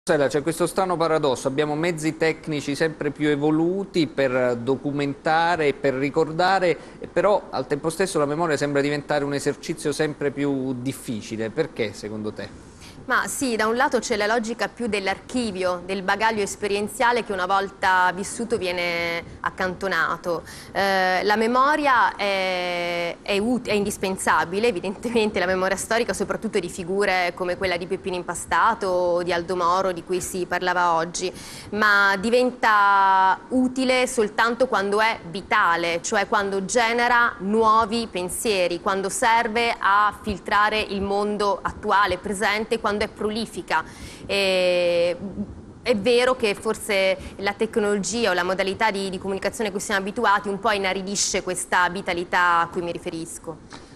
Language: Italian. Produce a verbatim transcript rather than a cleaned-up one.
C'è questo strano paradosso, abbiamo mezzi tecnici sempre più evoluti per documentare e per ricordare, però al tempo stesso la memoria sembra diventare un esercizio sempre più difficile. Perché secondo te? Ma sì, da un lato c'è la logica più dell'archivio, del bagaglio esperienziale che una volta vissuto viene accantonato. Eh, la memoria è, è, ut- è indispensabile, evidentemente la memoria storica, soprattutto di figure come quella di Peppino Impastato o di Aldo Moro, di cui si parlava oggi, ma diventa utile soltanto quando è vitale, cioè quando genera nuovi pensieri, quando serve a filtrare il mondo attuale, presente, quando è prolifica. E è vero che forse la tecnologia o la modalità di, di comunicazione a cui siamo abituati un po' inaridisce questa vitalità a cui mi riferisco.